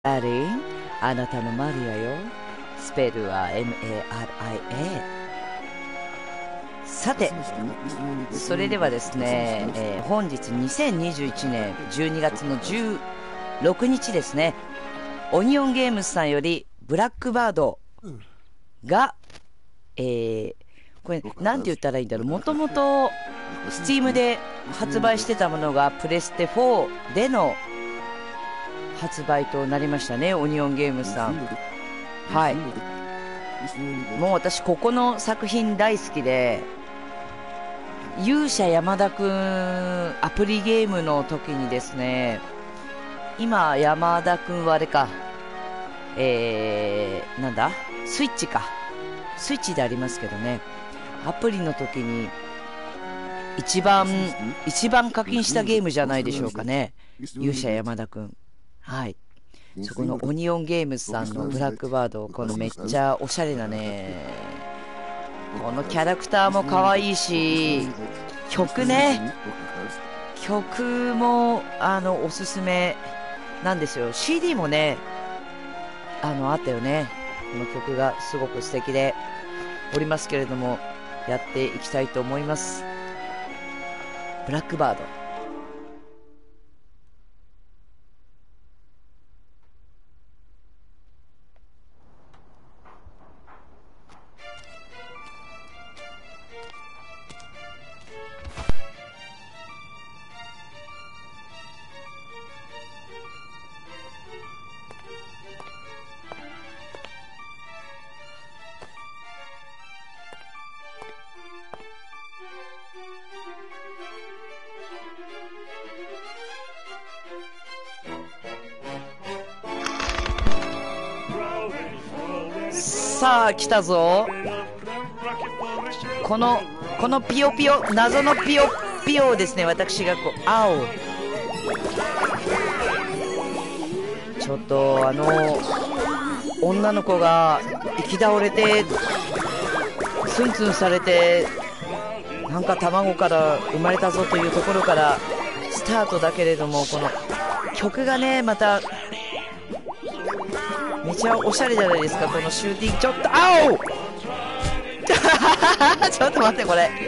マリン、あなたのマリアよ。スペルは MARIA。さて、それではですね、本日2021年12月の16日ですね、オニオンゲームズさんよりブラックバードが、これなんて言ったらいいんだろう。もともとスチームで発売してたものがプレステ4での発売となりましたね、オニオンゲームズさん。はい。もう私ここの作品大好きで、勇者山田くんアプリゲームの時にですね、今山田くんはあれか、なんだスイッチか、スイッチでありますけどね、アプリの時に一番課金したゲームじゃないでしょうかね、勇者山田くん。はい。そこのオニオンゲームズさんのブラックバード、このめっちゃおしゃれなね、このキャラクターも可愛いし、曲ね、曲もおすすめなんですよ。 CD もねあったよね。この曲がすごく素敵でおりますけれども、やっていきたいと思います。ブラックバード。さあ来たぞ。このピヨピヨ、謎のピヨピヨをですね、私がこう青ちょっと女の子が行き倒れてツンツンされて、なんか卵から生まれたぞというところからスタートだけれども、この曲がねまためちゃおしゃれじゃないですか。このシューティング、ちょっと青ちょっと待って、これ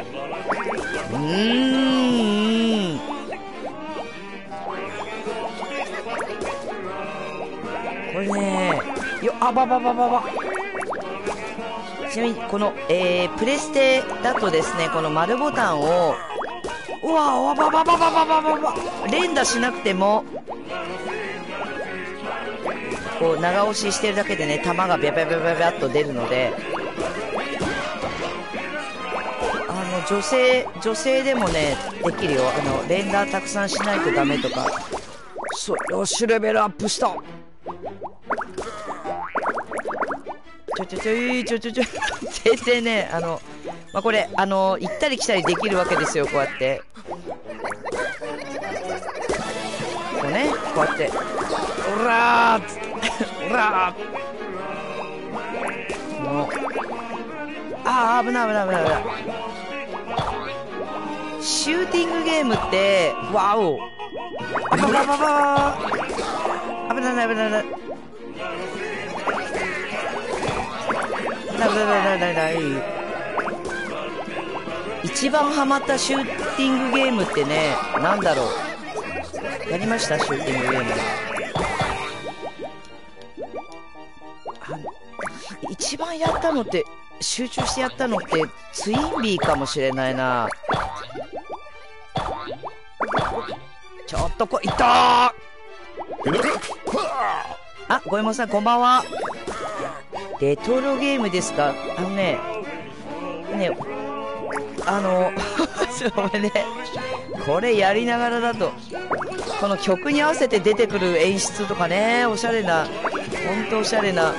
これね、あばばばばば。ちなみにこの、プレステだとですね、この丸ボタンをうわばばばばばばばば連打しなくてもこう長押ししてるだけでね、弾がビャビャビャビャビャっと出るので、女性でもねできるよ。連打たくさんしないとダメとか。そよし、レベルアップした。全然ね、これ行ったり来たりできるわけですよ。こうやってこうね、こうやってオラーっつってオラー、もう危ない危ない危ない危ない。シューティングゲームってワオ、あばばばば危ない危ない危ない危ない危ない危ない危ない。一番ハマったシューティングゲームってね、なんだろう。やりましたシューティングゲーム。一番やったのって、集中してやったのってツインビーかもしれないな。ちょっといったー。あ、ごえもんさんこんばんは。レトロゲームですか。ねごめんね、これやりながらだとこの曲に合わせて出てくる演出とかね、おしゃれな、ほんとおしゃれな。よ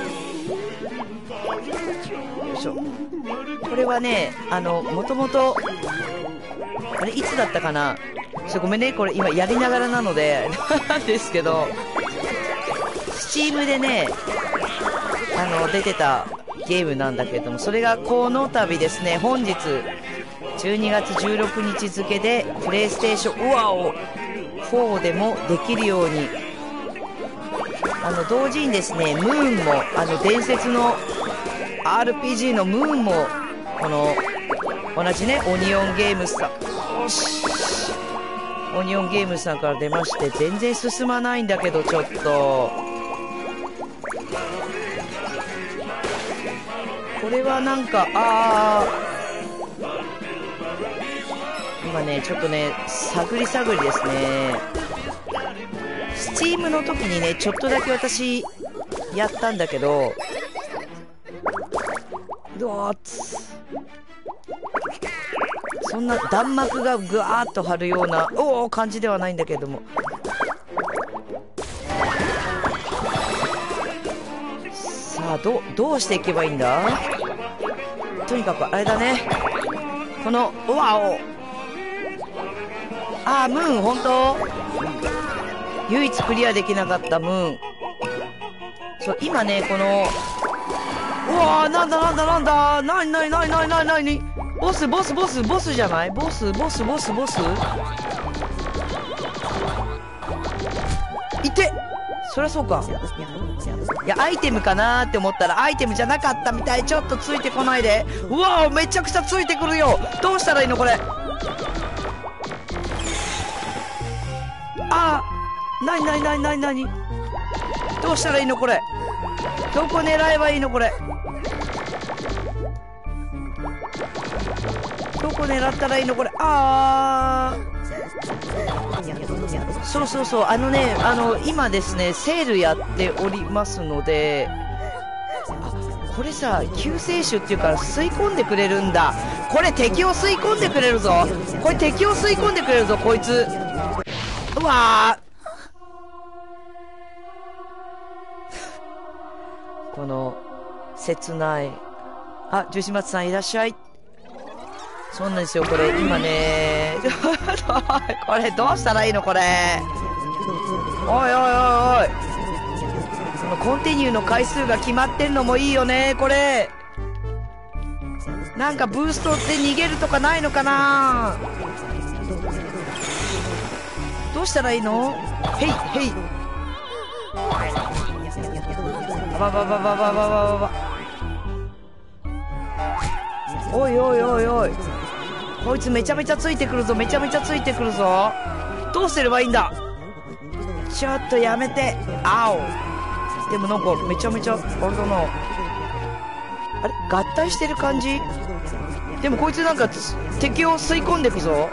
いしょ。これはね、もともとあれいつだったかな、ごめんね、これ今やりながらなのでなんですけど、スチームでね出てたゲームなんだけれども、それがこの度ですね、本日12月16日付でプレイステーション4でもできるように同時にですね、ムーンも、伝説の RPG のムーンも、この、同じね、オニオンゲームスさん、よし。オニオンゲームスさんから出まして、全然進まないんだけど、ちょっと。これはなんか、今ね、ちょっとね、探り探りですね。スチームの時にね、ちょっとだけ私、やったんだけど、そんな弾幕がぐわーっと張るような感じではないんだけども、さあどうしていけばいいんだ。とにかくあれだね、このムーン、本当唯一クリアできなかったムーン。そう、今ね、このなんだなにボスじゃない？ボスいて、そりゃそうか。いや、アイテムかなーって思ったらアイテムじゃなかったみたい。ちょっとついてこないで。めちゃくちゃついてくるよ。どうしたらいいのこれ。なにどうしたらいいのこれ。どこ狙えばいいのこれ。どこ狙ったらいいのこれ。そう今ですね、セールやっておりますので、これさ、救世主っていうから吸い込んでくれるんだ。これ敵を吸い込んでくれるぞ。こいつ。この切ない。ジュシマツさんいらっしゃい。そうなんですよ、これ今ねこれどうしたらいいのこれ。おいこのコンティニューの回数が決まってんのもいいよね。これなんかブーストって逃げるとかないのかな。どうしたらいいの。へいおいこいつめちゃめちゃついてくるぞ。どうすればいいんだ。ちょっとやめて。でもなんかめちゃめちゃあれだな。あれ合体してる感じ。でもこいつなんか敵を吸い込んでくぞ。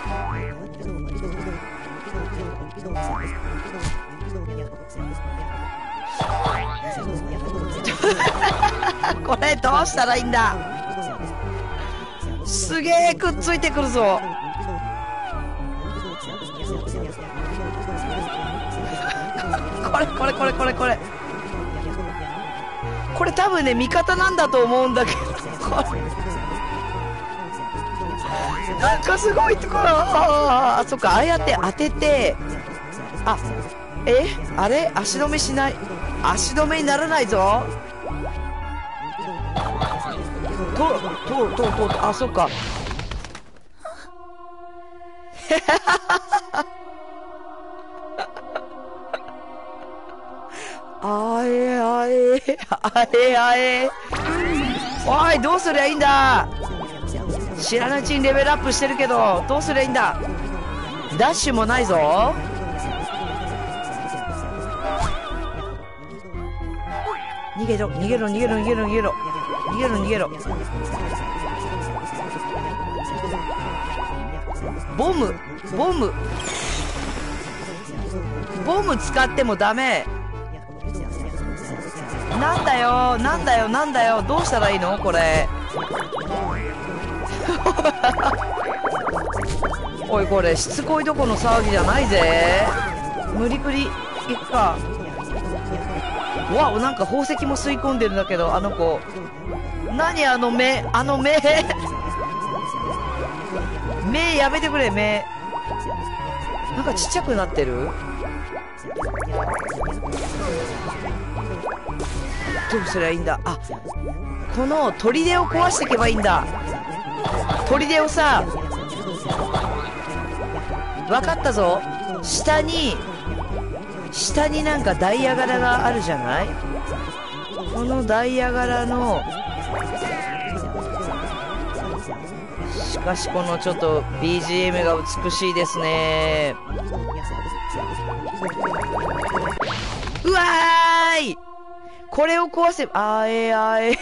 これどうしたらいいんだ。すげえくっついてくるぞ。これ多分ね味方なんだと思うんだけど、なんかすごいところ。そっか、ああやって当てて、あれ足止めしない。足止めにならないぞ。そっか。おい、どうすりゃいいんだ。知らないうちにレベルアップしてるけど、どうすりゃいいんだ。ダッシュもないぞ。逃げろ。ボム使ってもダメ。なんだよ。どうしたらいいのこれ。おい、これしつこいどこの騒ぎじゃないぜ。無理くり行くか。なんか宝石も吸い込んでるんだけど、あの子何、あの目目やめてくれ。目なんかちっちゃくなってる。どうすりゃいいんだ。この砦を壊していけばいいんだ。砦をさ、分かったぞ。下に下になんかダイヤ柄があるじゃない？このダイヤ柄の、しかしこのちょっと BGM が美しいですね。うわーい、これを壊せば、あえあえ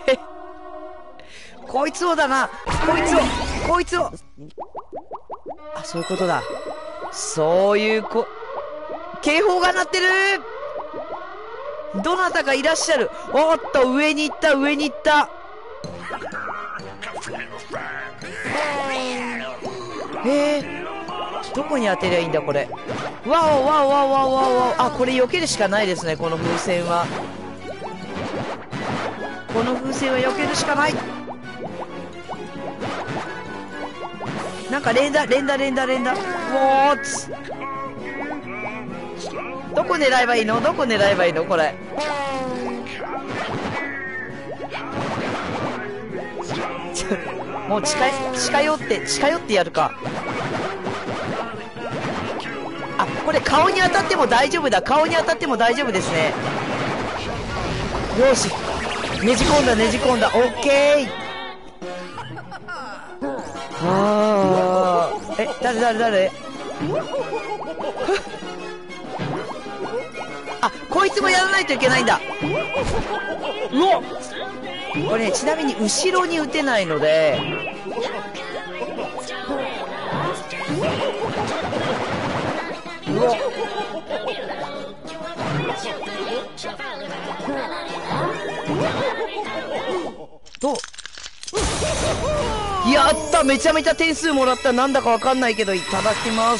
こいつをだな、こいつをあ、そういうことだ。そういう警報が鳴ってる。どなたかいらっしゃる。おっと、上に行った。どこに当てりゃいいんだこれ。わおわおわおわおわお。あ、これ避けるしかないですね、この風船は。避けるしかない。なんか連打。ウォーツ。どこ狙えばいいのこれ。もう近寄ってやるか。あ、これ顔に当たっても大丈夫だ。ですね。よし。ねじ込んだ。オッケー。誰あ、こいつもやらないといけないんだ。うおっ、これね、ちなみに後ろに打てないので、うおっ、やった、めちゃめちゃ点数もらった。なんだかわかんないけどいただきます。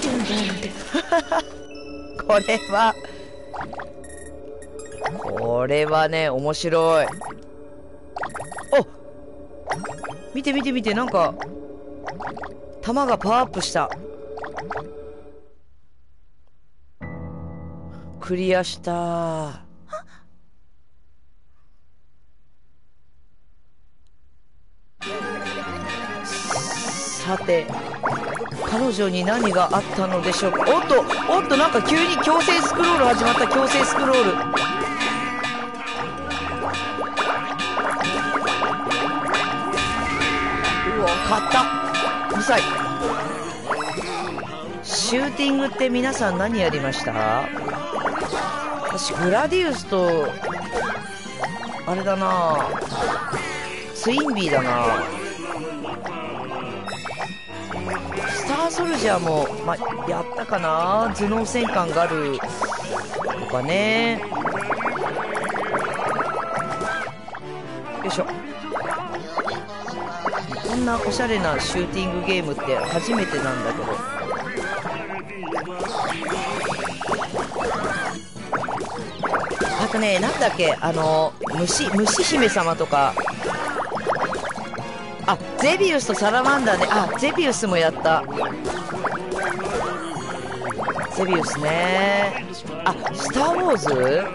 これはね、面白い。お、見て、なんか弾がパワーアップした。クリアした。さて、彼女に何があったのでしょうか。おっと、なんか急に強制スクロール始まった。うわ、勝った。うるさい。シューティングって皆さん何やりました？私グラディウスとあれだな、ツインビーだな。スターソルジャーも、やったかな。頭脳戦艦ガルとかね。よいしょ。こんなおしゃれなシューティングゲームって初めてなんだけど。あとね、なんだっけ、虫姫様とか。あ、ゼビウスとサラマンダーね。あ、ゼビウスもやった。ゼビウスね。あ、スター・ウォーズ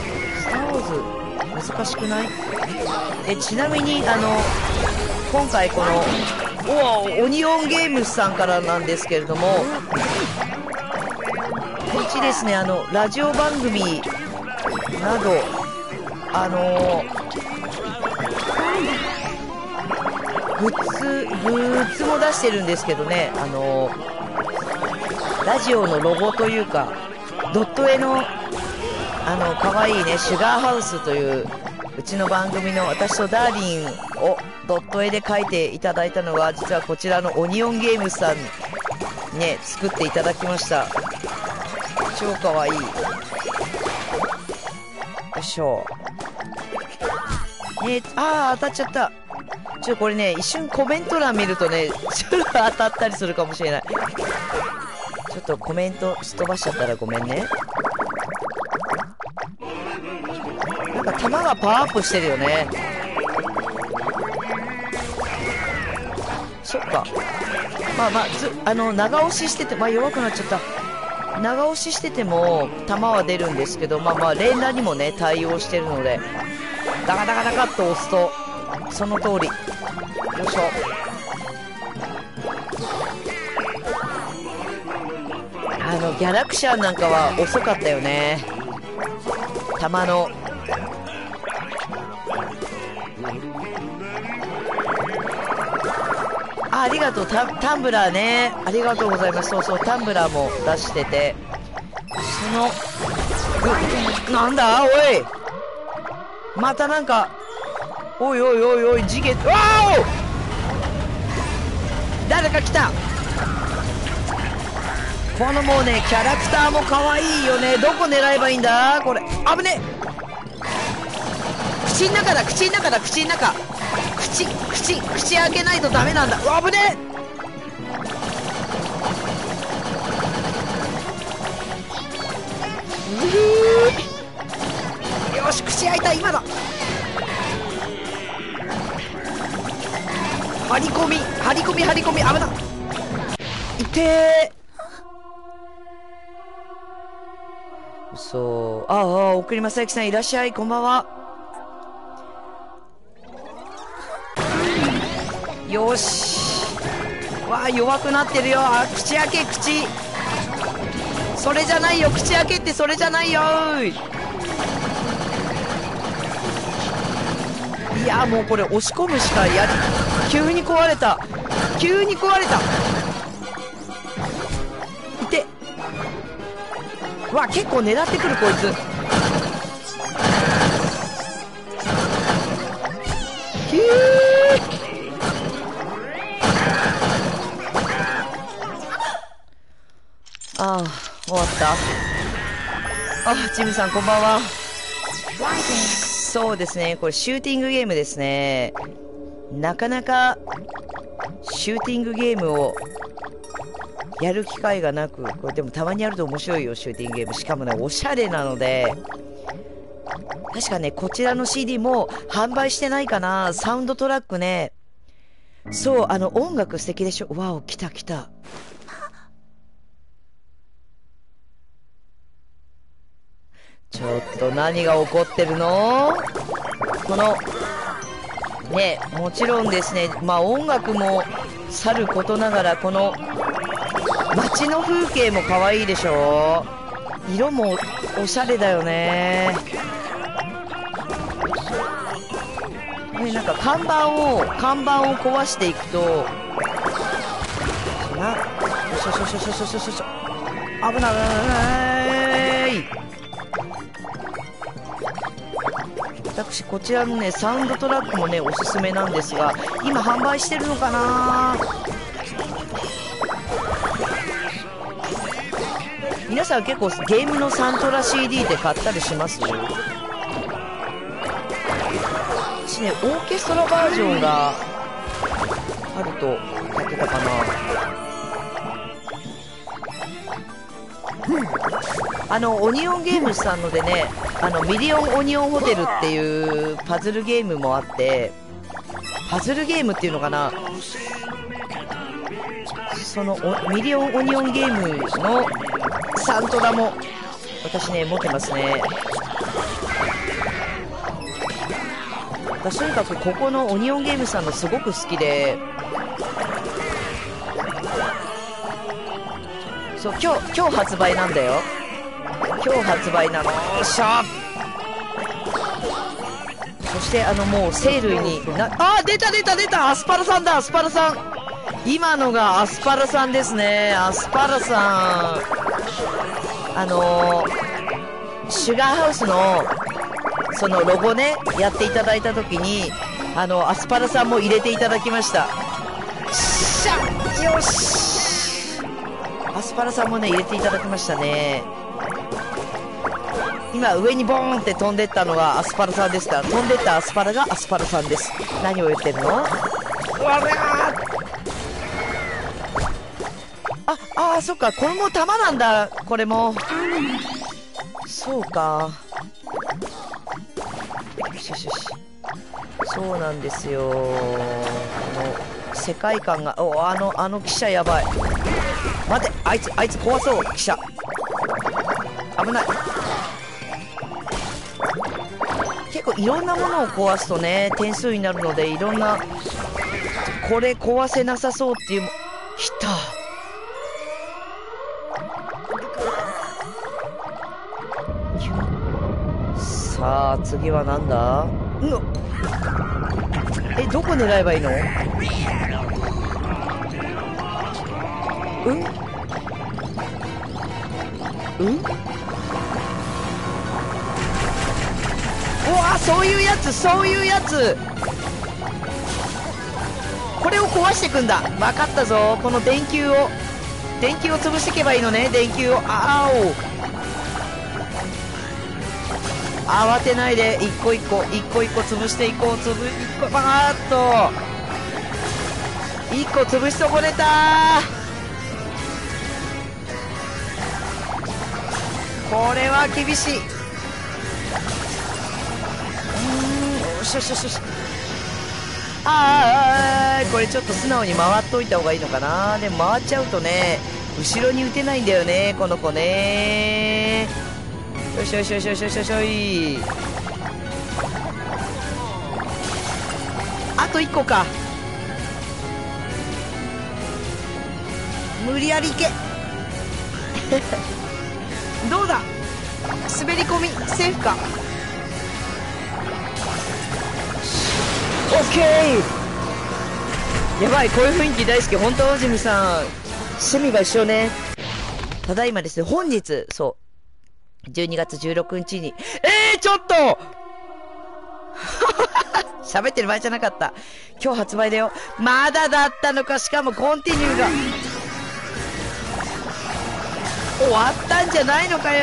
難しくない？ちなみに今回このオニオンゲームスさんからなんですけれども、こっちですね、ラジオ番組などグッズも出してるんですけどね、ラジオのロゴというかドット絵の可愛いね、シュガーハウスといううちの番組の私とダーリンをドット絵で描いていただいたのが、実はこちらのオニオンゲームさんにね作っていただきました。超可愛い。よいしょ。当たっちゃった。これね、一瞬コメント欄見るとね、ちょっと当たったりするかもしれない。ちょっとコメントすっ飛ばしちゃったらごめんね。なんか弾がパワーアップしてるよね。そっか。長押ししてて、弱くなっちゃった。長押ししてても弾は出るんですけど、連打にもね対応してるので、ダカッと押すとその通り。よいしょ。 ギャラクシャンなんかは遅かったよね。弾の。ありがとう、タンブラーね。ありがとうございます。そうそう、タンブラーも出してて。なんだおい、またなんか、おいおいおいおい、事件、わお、誰か来た。このもうね、キャラクターも可愛いよね。どこ狙えばいいんだこれ。危ね。口の中だ、口の中だ、口の中。口開けないとダメなんだ。うわ、危ね。よし、口開いた。今だ。張り込み、危ない。痛ー。そう。送り正幸さんいらっしゃい。こんばんは。よし。わあ、弱くなってるよ。口開け、口。それじゃないよ。口開けってそれじゃないよ。いや、もうこれ押し込むしか急に壊れた。いて。わ、結構狙ってくるこいつ。終わった。ジムさんこんばんは。そうですね、これシューティングゲームですね。なかなかシューティングゲームをやる機会がなく、これでもたまにやると面白いよ、シューティングゲーム。しかもね、おしゃれなので、確かね、こちらの CD も販売してないかな。サウンドトラックね。そう、音楽素敵でしょ。わお、来た。ちょっと何が起こってるの？この、ね、もちろんですね、まあ音楽もさることながら、この街の風景も可愛いでしょ？色もおしゃれだよね。ね、なんか看板を壊していくと、危ない。私こちらのねサウンドトラックもねおすすめなんですが、今販売してるのかな。皆さん結構ゲームのサントラ CD って買ったりします？私ねオーケストラバージョンがあると買ってたかな。オニオンゲームズさんのでね、ミリオンオニオンホテルっていうパズルゲームもあって、パズルゲームっていうのかな、そのミリオンオニオンゲームのサントラも私ね持ってますね。私とにかくここのオニオンゲームさんのすごく好きで、そう今日発売なんだよ。今日発売なの。よっしゃ。そしてもうセールに出たアスパラさんだ。アスパラさん、今のがアスパラさんですね。アスパラさん、シュガーハウスのそのロゴねやっていただいた時にアスパラさんも入れていただきました。しゃよし、アスパラさんもね入れていただきましたね。今上にボーンって飛んでったのがアスパラさんですから、飛んでったアスパラがアスパラさんです。何を言ってるの？うわあ、そっか、これも弾なんだ。これもそうか。よしよしよし、そうなんですよ。この世界観が、あの記者やばい。待って、あいつ怖そう。記者危ない。結構いろんなものを壊すとね点数になるので、いろんな、これ壊せなさそうっていう、来た。 さあ、次はなんだ？どこ狙えばいいの？うわ、そういうやつ、そういうやつ。これを壊していくんだ。分かったぞ。この電球を潰していけばいいのね。電球を。慌てないで、一個一個潰していこう。バーッと一個潰し損ねた。これは厳しい。よしよしよしよし。これちょっと素直に回っといた方がいいのかな。でも回っちゃうとね、後ろに打てないんだよね、この子ね。よしよしよしよしよしよしよい。あと1個か。無理やりいけどうだ、滑り込みセーフか。オッケー。やばい、こういう雰囲気大好き。本当ジミさん趣味が一緒ね。ただいまですね、本日そう12月16日にちょっと喋ってる場合じゃなかった。今日発売だよ。まだだったのか。しかもコンティニューが終わったんじゃないのかよ。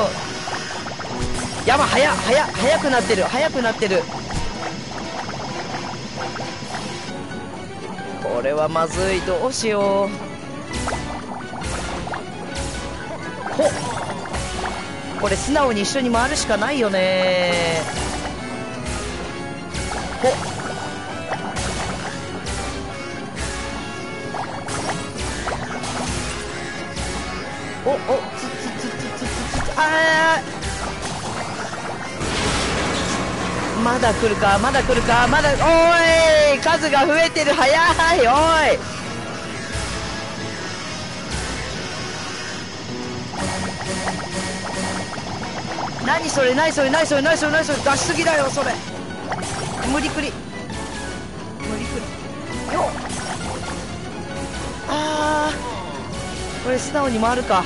やば、早くなってる。これはまずい。どうしよう。これ素直に一緒に回るしかないよね。まだ来るか。おい、数が増えてる。早い。おい、何それ、ナイス出しすぎだよそれ。無理くりよ。これ素直に回るか。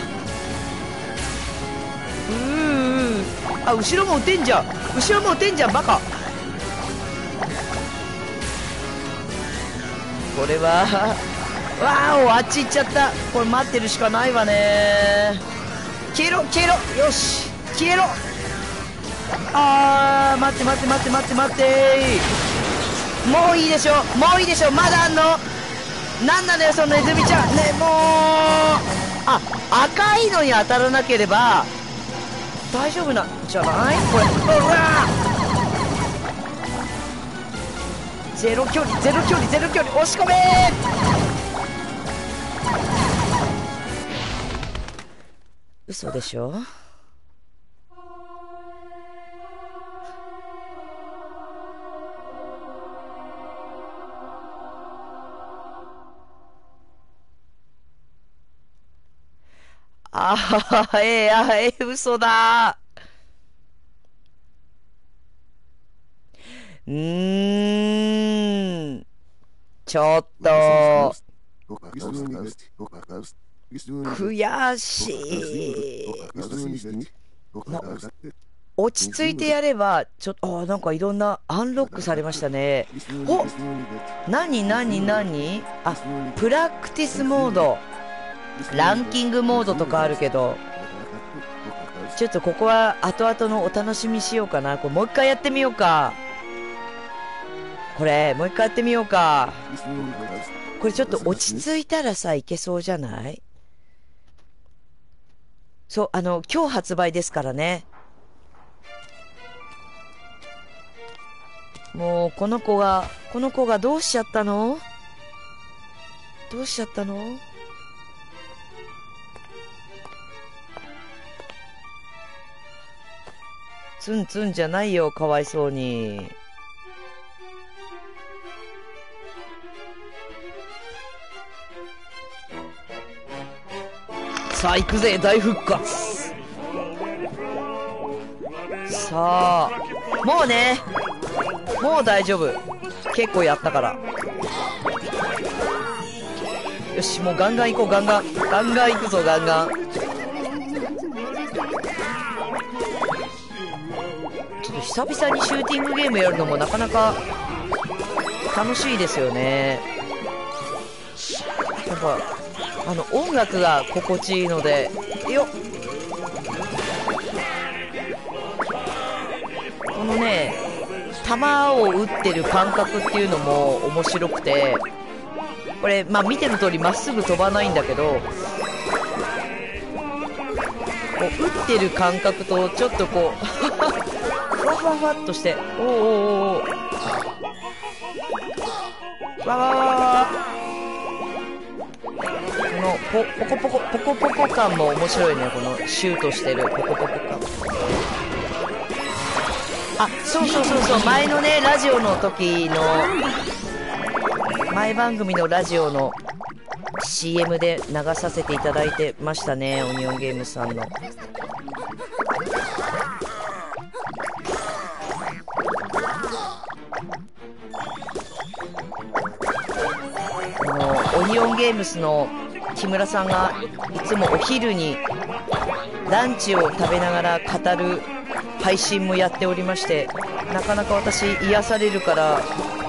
後ろも撃てんじゃんバカ。これはあっち行っちゃった。これ待ってるしかないわね。消えろ。よし消えろ。待って。もういいでしょ。まだあんの。なんなのよそのネズミちゃんね。もう赤いのに当たらなければ大丈夫なんじゃない？これゼロ距離。押し込めー。嘘でしょ。嘘だ。ちょっと悔しい。落ち着いてやればちょっとなんかいろんなアンロックされましたね。何プラクティスモード、ランキングモードとかあるけど、ちょっとここは後々のお楽しみしようかな。これもう一回やってみようか。これちょっと落ち着いたらさいけそうじゃない？そう今日発売ですからね。もうこの子がどうしちゃったの？ツンツンじゃないよ、かわいそうに。さあ行くぜ、大復活。ささあ、もうね、もう大丈夫。結構やったから。よし、もうガンガン行こう、ガンガン行くぞ、ガンガン。ちょっと久々にシューティングゲームやるのもなかなか楽しいですよね。やっぱ音楽が心地いいので、よっ、このね、弾を撃ってる感覚っていうのも面白くて、これまあ見てる通りまっすぐ飛ばないんだけど、こう撃ってる感覚とちょっとこうふわふわふわっとして、おーおーおー、わわわわ、このポコポコポコポコ感も面白いね。このシュートしてるポコポコ感。あ、そうそうそうそう、前のねラジオの時の前番組のラジオの CM で流させていただいてましたね、オニオンゲームズさんの。オニオンゲームズの木村さんがいつもお昼にランチを食べながら語る配信もやっておりまして、なかなか私癒されるから、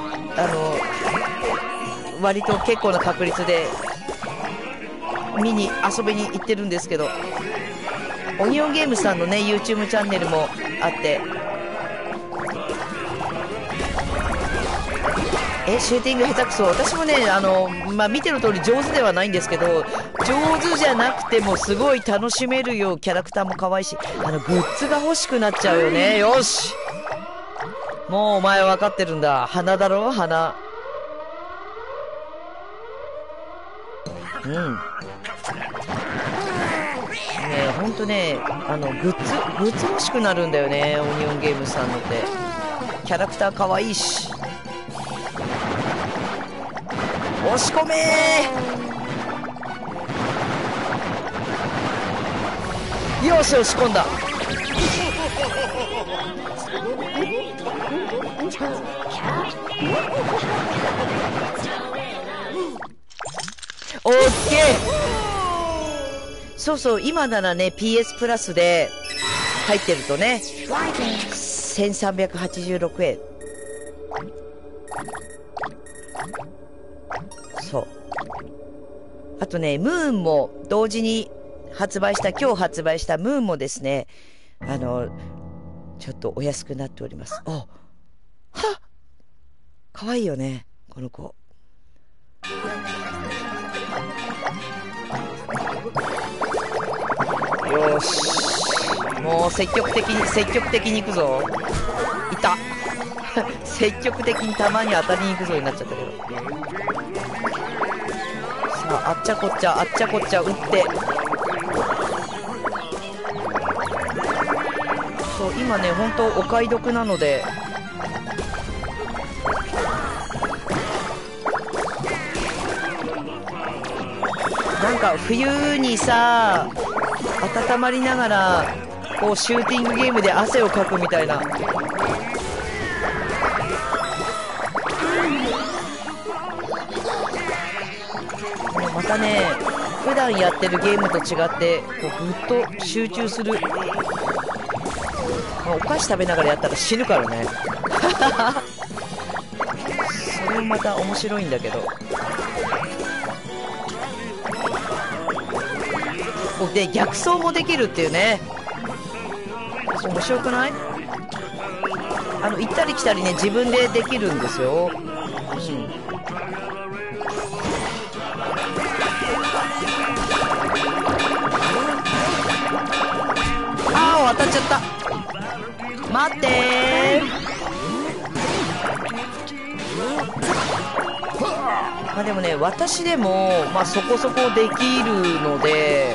割と結構な確率で見に遊びに行ってるんですけど、オニオンゲームズさんのね YouTube チャンネルもあって、シューティング下手くそ。私もね、まあ、見てる通り上手ではないんですけど、上手じゃなくてもすごい楽しめるよ。キャラクターも可愛いし、グッズが欲しくなっちゃうよね。よし、もうお前分かってるんだ。花だろ、花。うん。ねえ、ほんとね、グッズ欲しくなるんだよね、オニオンゲームズさんのって。キャラクター可愛いし。押し込めー、よし、押し込んだ。オッケー。そうそう、今ならね PS プラスで入ってるとね1386円。そう、あとねムーンも同時に発売した、今日発売したムーンもですね、ちょっとお安くなっております。はっ、かわいいよねこの子。よし、もう積極的に行くぞ。いた積極的にたまに当たりに行くぞになっちゃったけど、さあ、あっちゃこっちゃ打ってそう、今ね本当お買い得なので、なんか冬にさ温まりながらこうシューティングゲームで汗をかくみたいな。またね普段やってるゲームと違ってこうぐっと集中する。お菓子食べながらやったら死ぬからねそれもまた面白いんだけど。で逆走もできるっていうね、面白くない？行ったり来たりね自分でできるんですよ。ああ、当たっちゃった。待ってまあでもね、私でもまあそこそこできるので、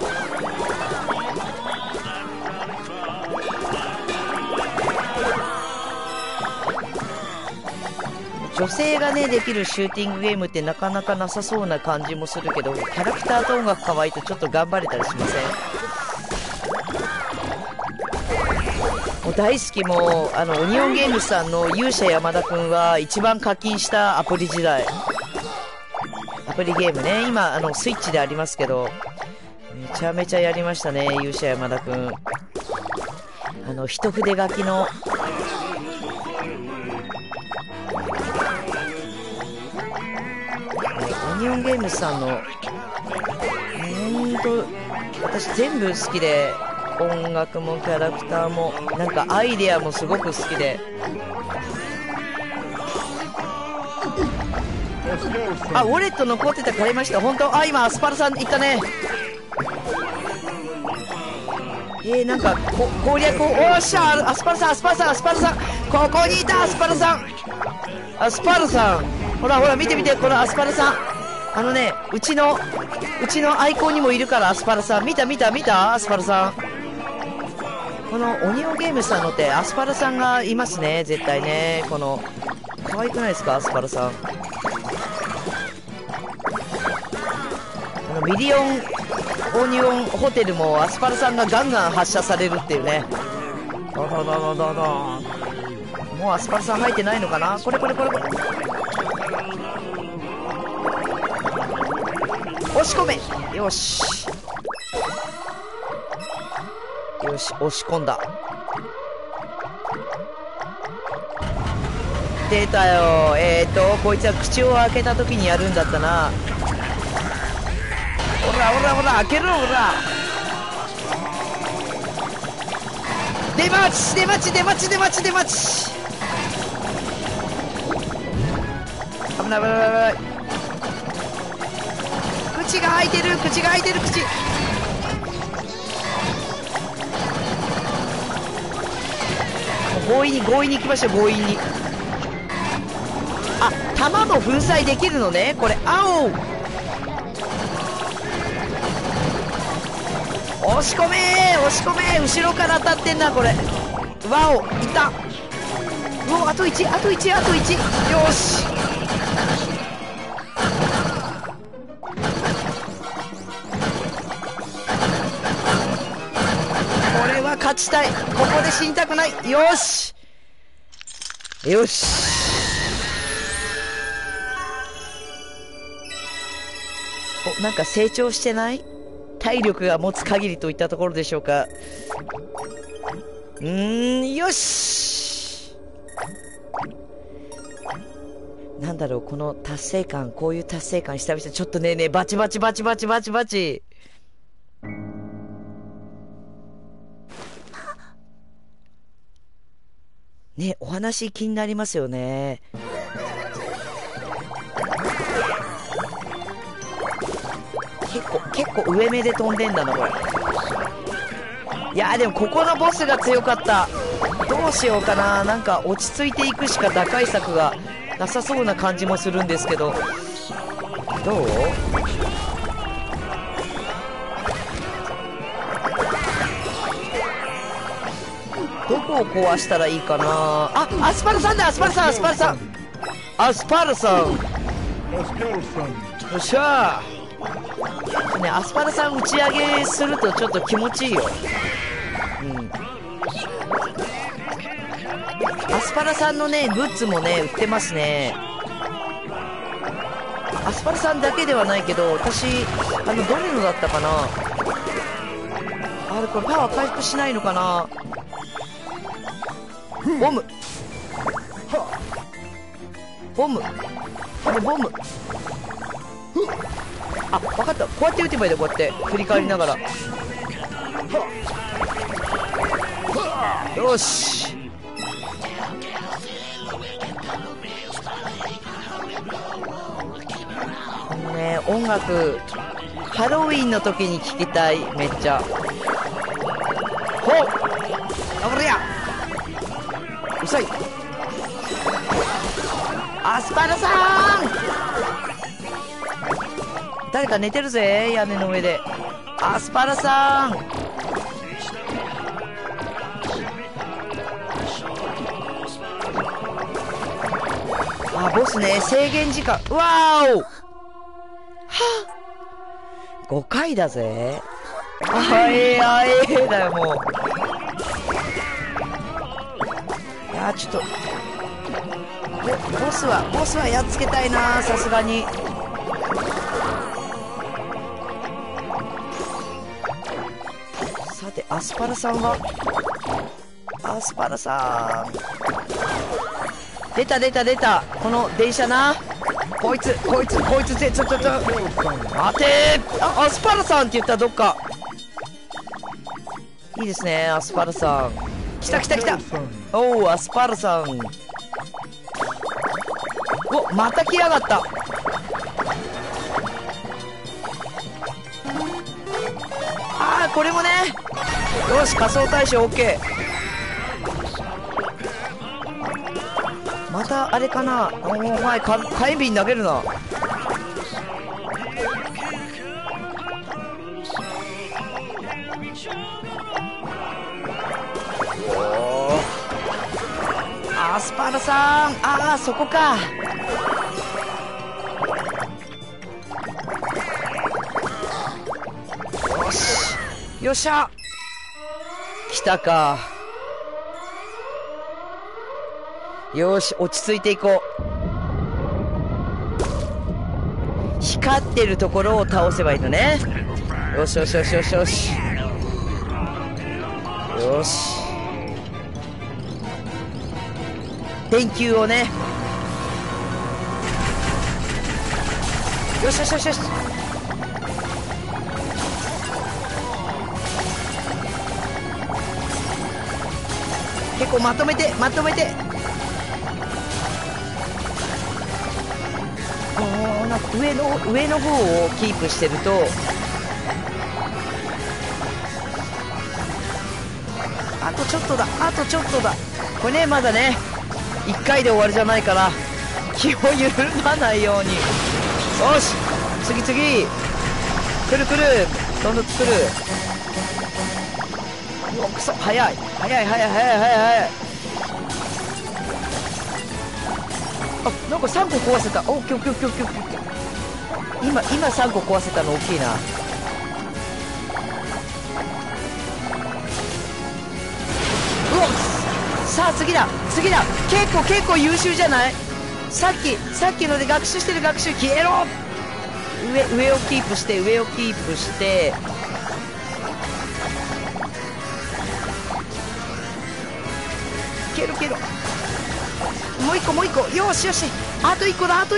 女性がねできるシューティングゲームってなかなかなさそうな感じもするけど、キャラクターと音楽可愛いとちょっと頑張れたりしません？ もう大好き。もうオニオンゲームズさんの勇者山田くんは一番課金したアプリ時代、アプリゲームね。今スイッチでありますけど、めちゃめちゃやりましたね、勇者山田くん。一筆書きのオニオンゲームズさんの私全部好きで、音楽もキャラクターもなんかアイデアもすごく好きで。あ、ウォレット残ってた、買いました。本当。あ、今アスパラさん行ったね。なんか攻略を、おっしゃ、アスパラさん、アスパラさん、アスパラさん、ここにいた。アスパラさん、アスパラさん、ほらほら見て見て、このアスパラさん。うちのアイコンにもいるから、アスパラさん。見たアスパラさん。このオニオンゲームさんのってアスパラさんがいますね、絶対ね。この可愛くないですか、アスパラさん。ミリオンオニオンホテルもアスパラさんがガンガン発射されるっていうね。ドドドドドドン。もうアスパラさん入ってないのかな。これ押し込め。よし押し込んだ。出たよ。こいつは口を開けた時にやるんだったな。ほら開けろ。ほら出待ち。危ない。口が開いてる。強引に行きました。強引に。あ、弾も粉砕できるのね、これ。青押し込め。後ろから当たってんな、これ。わお、いた。うお、あと1。よし。これは勝ちたい。ここで死にたくない。よし。お、なんか成長してない？体力が持つ限りといったところでしょうか。よし。なんだろう、この達成感、こういう達成感久々。ちょっとね、バチ。ね、お話気になりますよね。結構上目で飛んでんだな、これ。いやー、でもここのボスが強かった。どうしようかな。なんか落ち着いていくしか打開策がなさそうな感じもするんですけど。どう？どこを壊したらいいかな。あ、アスパラさんだ。アスパラさん。よっしゃー。ね、アスパラさん打ち上げするとちょっと気持ちいいよ。アスパラさんのね、グッズもね、売ってますね。アスパラさんだけではないけど、私、どれのだったかな。あれ、これパワー回復しないのかな。ボム。あ、分かった。こうやって撃てばいいんだ。こうやって振り返りながら。よし。ね、音楽ハロウィンの時に聴きたい。めっちゃ。ほっ、あぶりや。うさい。アスパラさん、誰か寝てるぜ、屋根の上で。アスパラさん。あ、ボスね、制限時間。わーお、はぁ、5回だぜ。あえだよ、もう。 あー、ちょっとボスはやっつけたいな、さすがに。さて、アスパラさんは、アスパラさん出た、この電車な。こいつで、ちょっと待てー。アスパラさんって言ったらどっかいいですね。アスパラさん来た。おお、アスパラさん。お、また来やがった。ああ、これもね。よし、仮装大賞 OK。またあれかな。お前火炎瓶投げるな。アスパラさん、ああ、そこか。よし、よっしゃ、来たか。よし、落ち着いていこう。光ってるところを倒せばいいのね。よし。電球をね。よし。結構まとめて。なんか上の方をキープしてると、あとちょっとだ。これね、まだね1回で終わりじゃないから気を緩まないように。よし、次来る、どんどん来る。うわ、くそ、早い。あ、なんか3個壊せた。オッケー。今3個壊せたの大きいな。うわ、さあ次だ。結構優秀じゃない。さっきので学習消えろ。上をキープして。けろ。もう一個。よし。あと1個だ。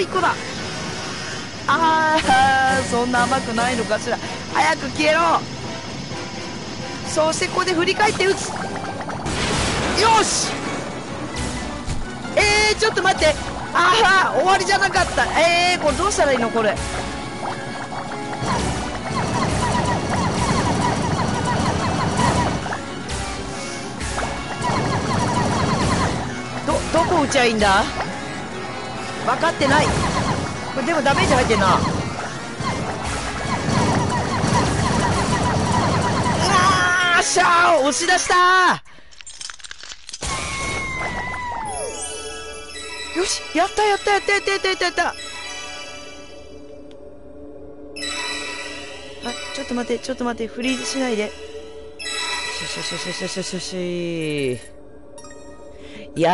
ああ、そんな甘くないのかしら。早く消えろ。そしてここで振り返って撃つ。よし。ちょっと待って。ああ、終わりじゃなかった。これどうしたらいいのこれ。どこ撃ちゃいいんだ。分かってない。これでもダメージ入ってんな。しゃー、押し出したー。よし、やった。あ、ちょっと待って、フリーズしないで。し。や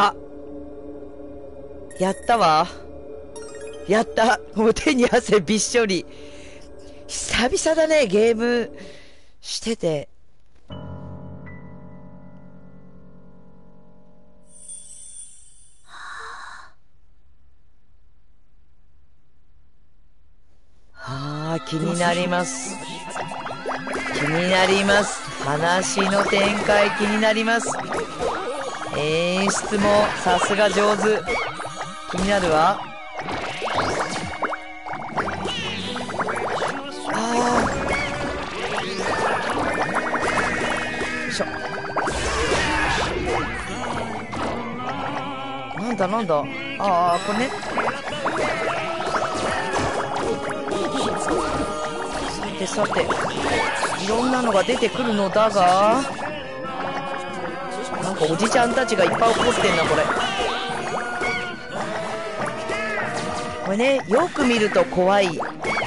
ったわ。もう手に汗びっしょり。久々だね、ゲームしてて。気になります。話の展開気になります。演出もさすが上手。気になるわ。よいしょ。なんだ。これね。さて、いろんなのが出てくるのだが、なんかおじちゃんたちがいっぱい怒ってんな、これね、よく見ると怖い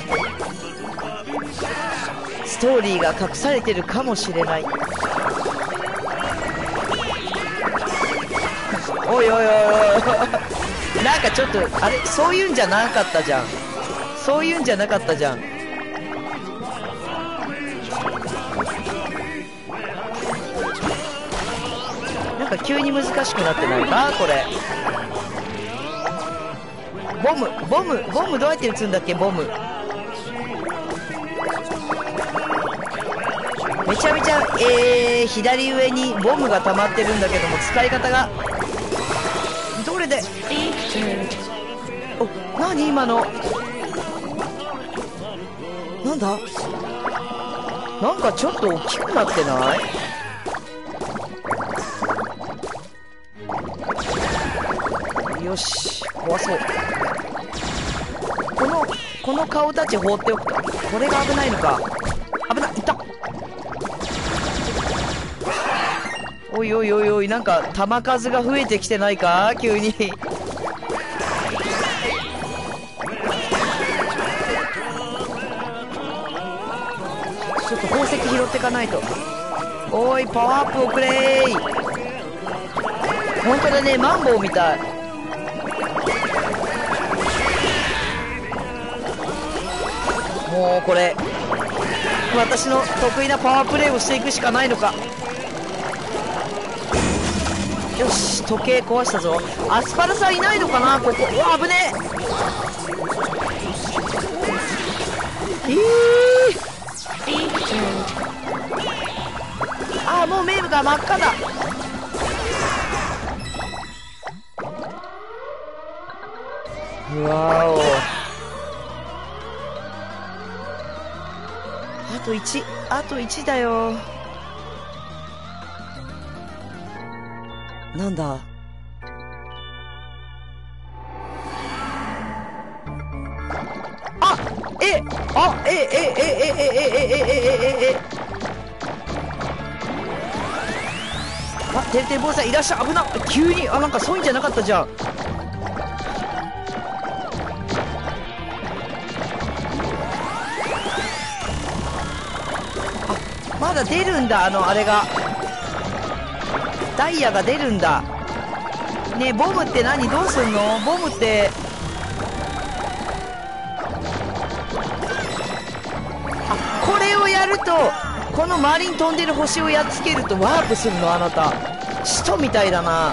ストーリーが隠されてるかもしれない。 おいおいおいおいなんかちょっとあれ、そういうんじゃなかったじゃん。そういうんじゃなかったじゃん。なんか急に難しくなってないかこれ。ボムどうやって撃つんだっけ。ボムめちゃめちゃ、左上にボムが溜まってるんだけども、使い方がどれでお、何今の。なんだ、なんかちょっと大きくなってない。よし、怖そう。この顔たち放っておくと、これが危ないのか。危ない、いた。おいおいおいおい、なんか弾数が増えてきてないか急に。ちょっと宝石拾ってかないと。おい、パワーアップをくれーい。本当だね、マンボウみたい。もうこれ私の得意なパワープレイをしていくしかないのか。よし、時計壊したぞ。アスパラさんいないのかなここ。うわ、危ねえ。ああ、もうメールが真っ赤だ。うわお、あと1だよ。なんだ、あ、え、あ、あ、てるてる坊さんいらっしゃい。危な、急に、あ、なんかそういうんじゃなかったじゃん。まだ出るんだ、あれが。ダイヤが出るんだ。ねえ、ボムって何、どうすんのボムって。あ、これをやると、この周りに飛んでる星をやっつけるとワープするのあなた。使徒みたいだな。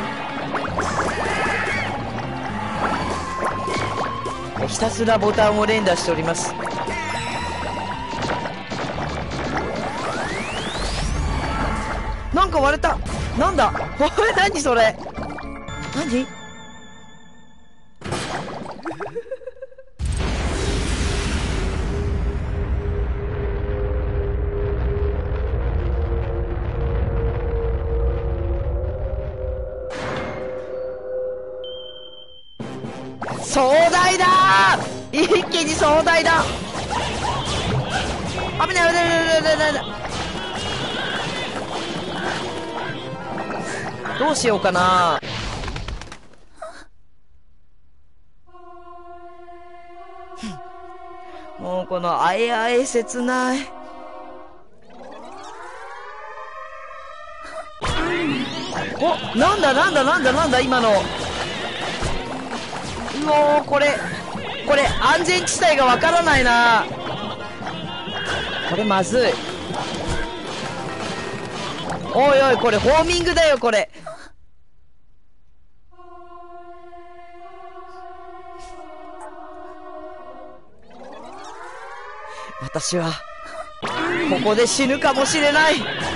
ひたすらボタンを連打しております。なんか割れた。なんだ何それ。何壮大だー、一気に壮大だ。危ない危ない危ない危ない危ない。どうしようかな。もうこのあえあえ切ない。お、なんだなんだなんだなんだ今の。もうこれ安全地帯がわからないな。これまずい。おいおい、これホーミングだよこれ。私はここで死ぬかもしれない。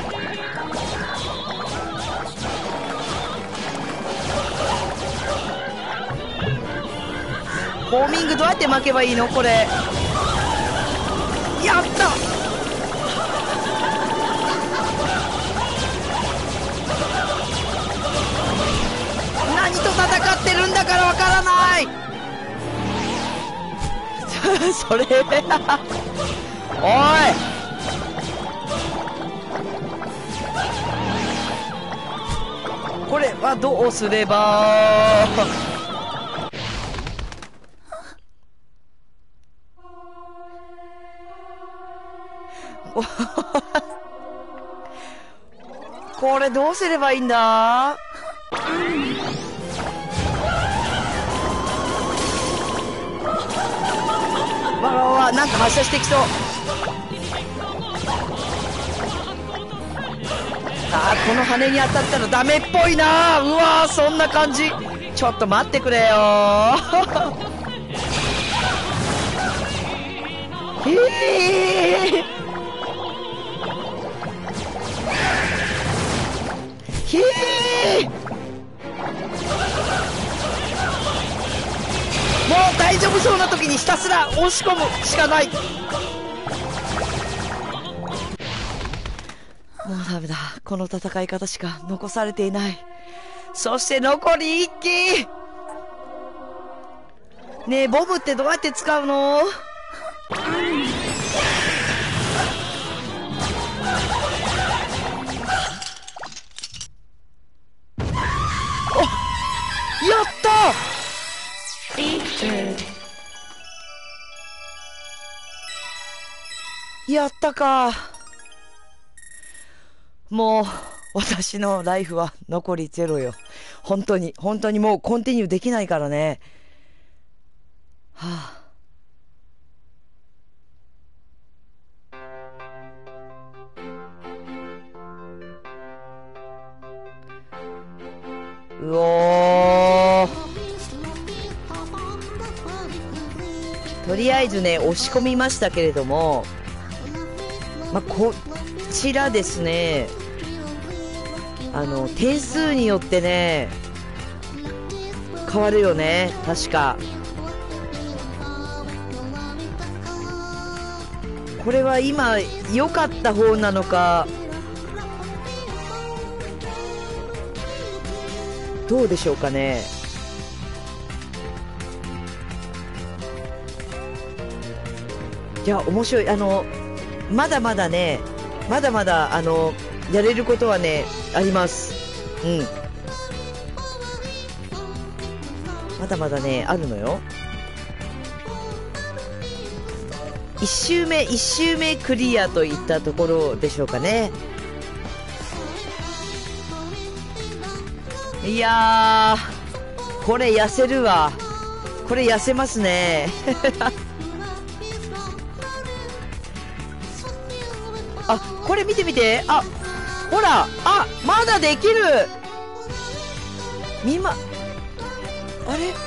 ホーミングどうやって巻けばいいのこれ。やった。何と戦ってるんだからわからない。それおい、これはどうすれば。これどうすればいいんだ。 わー、なんか発射してきそう。あー、この羽に当たったらダメっぽいな。うわー、そんな感じ。ちょっと待ってくれよー。ひー、もう大丈夫そうな時にひたすら押し込むしかない。もうダメだ。この戦い方しか残されていない。そして残り1機。ねえ、ボムってどうやって使うの？やったやったか。もう私のライフは残りゼロよ。本当に本当にもうコンティニューできないからね。はあ、うおー、とりあえずね押し込みましたけれども、まあ、こちらですね、点数によってね変わるよね、確か。これは今良かった方なのかどうでしょうかね。いや面白い。まだまだね、まだまだやれることはねあります。うん、まだまだねあるのよ。1周目クリアといったところでしょうかね。いやー、これ痩せるわ。これ痩せますね。あ、これ見て見て。あ、ほら、あ、まだできる。あれ、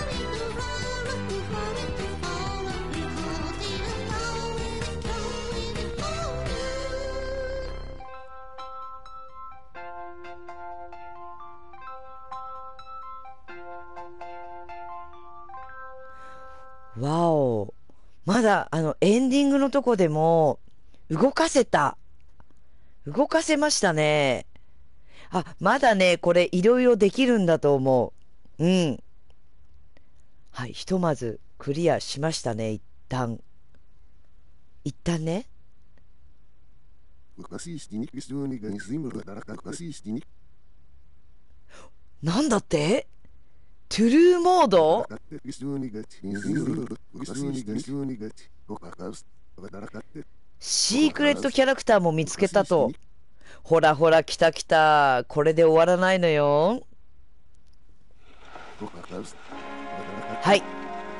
わお。まだ、エンディングのとこでも、動かせた。動かせましたね。あ、まだね、これ、いろいろできるんだと思う。うん。はい、ひとまず、クリアしましたね、一旦。一旦ね。なんだってトゥルーモード。シークレットキャラクターも見つけたと。ほらほら、来た来た。これで終わらないのよ。はい。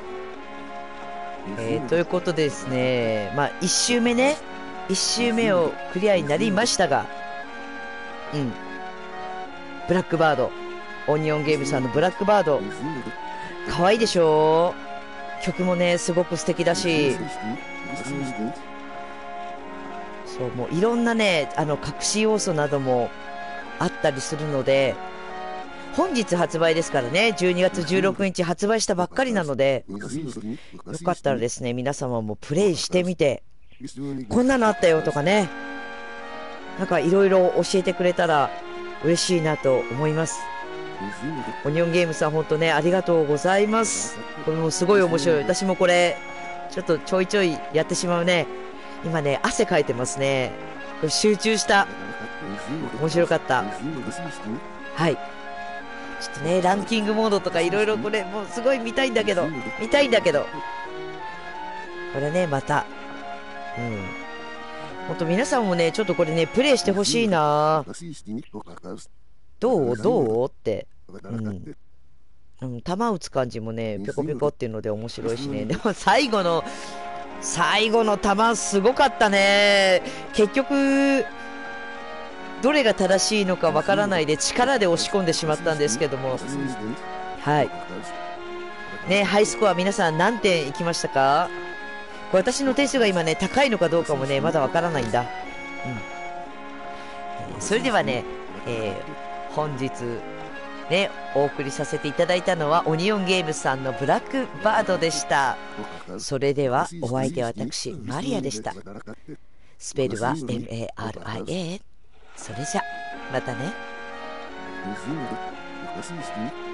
ということでですね、まあ、1周目ね。1周目をクリアになりましたが、うん。ブラックバード。オニオンゲームさんのブラックバード。可愛いでしょ？曲もね、すごく素敵だし。そう、もういろんなね、隠し要素などもあったりするので、本日発売ですからね、12月16日発売したばっかりなので、よかったらですね、皆様もプレイしてみて、こんなのあったよとかね、なんかいろいろ教えてくれたら嬉しいなと思います。オニオンゲームさん、本当ね、ありがとうございます。これもすごい面白い。私もこれ、ちょっとちょいちょいやってしまうね。今ね、汗かいてますね。これ集中した。面白かった。はい。ちょっとね、ランキングモードとかいろいろこれ、もうすごい見たいんだけど、これね、また。うん。ほんと皆さんもね、ちょっとこれね、プレイしてほしいな。どうって。うん。弾打つ感じもね、ぴょこぴょこっていうので面白いしね。でも最後の、 最後の球すごかったね。結局どれが正しいのかわからないで力で押し込んでしまったんですけども、はいね、ハイスコア皆さん何点いきましたか？これ私の点数が今ね高いのかどうかもねまだわからないんだ。それではね、本日ねお送りさせていただいたのはオニオンゲームズさんのブラックバードでした。それではお相手は私マリアでした。スペルは MARIA。それじゃまたね。